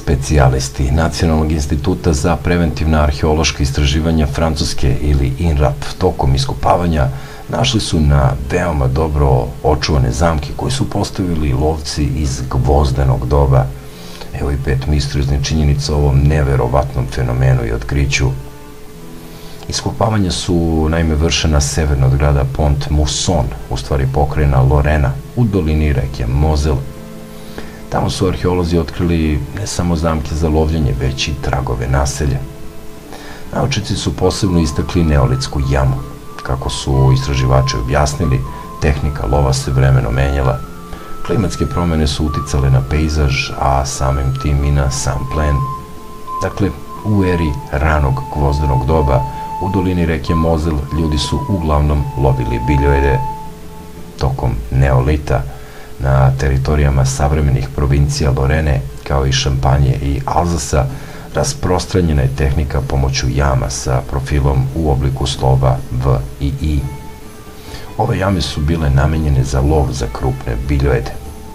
Specijalisti Nacionalnog instituta za preventivna arheološka istraživanja Francuske ili INRAP tokom iskopavanja našli su na veoma dobro očuvane zamke koje su postavili lovci iz gvozdenog doba. Evo i 5 misterioznih činjenica o ovom neverovatnom fenomenu i otkriću. Iskopavanja su naime vršena severno od grada Pont-Mousson, u stvari pokrajina Lorena, u dolini reke Mozel. Tamo su arheolozi otkrili ne samo zamke za lovljenje, već i tragove naselja. Naučnici su posebno istakli neolitsku jamu. Kako su istraživači objasnili, tehnika lova se vremenom menjala. Klimatske promene su uticale na pejzaž, a samim tim i na sam plen. Dakle, u eri ranog gvozdenog doba, u dolini reke Mozel ljudi su uglavnom lovili biljojede. Tokom neolita, na teritorijama savremenih provincija Lorene, kao i Šampanje i Alzasa, rasprostranjena je tehnika pomoću jama sa profilom u obliku slova V i I. Ove jame su bile namenjene za lov za krupne biljojede.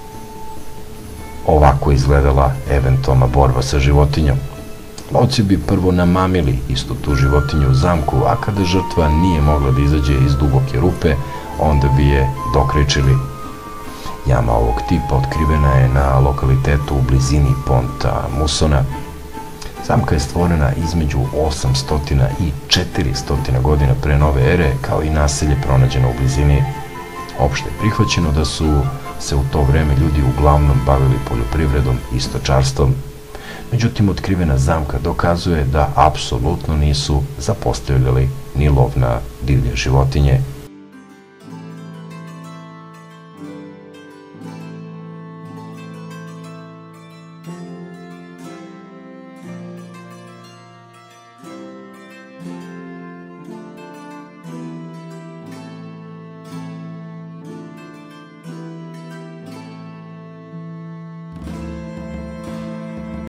Ovako izgledala eventualna borba sa životinjom. Lovci bi prvo namamili istu tu životinju u zamku, a kada žrtva nije mogla da izađe iz duboke rupe, onda bi je dokrećili. Jama ovog tipa otkrivena je na lokalitetu u blizini Ponta Musona. Zamka je stvorena između 800 i 400 godina pre nove ere, kao i naselje pronađeno u blizini. Opšte je prihvaćeno da su se u to vreme ljudi uglavnom bavili poljoprivredom i stočarstvom. Međutim, otkrivena zamka dokazuje da apsolutno nisu zapostavljali ni lov na divlje životinje.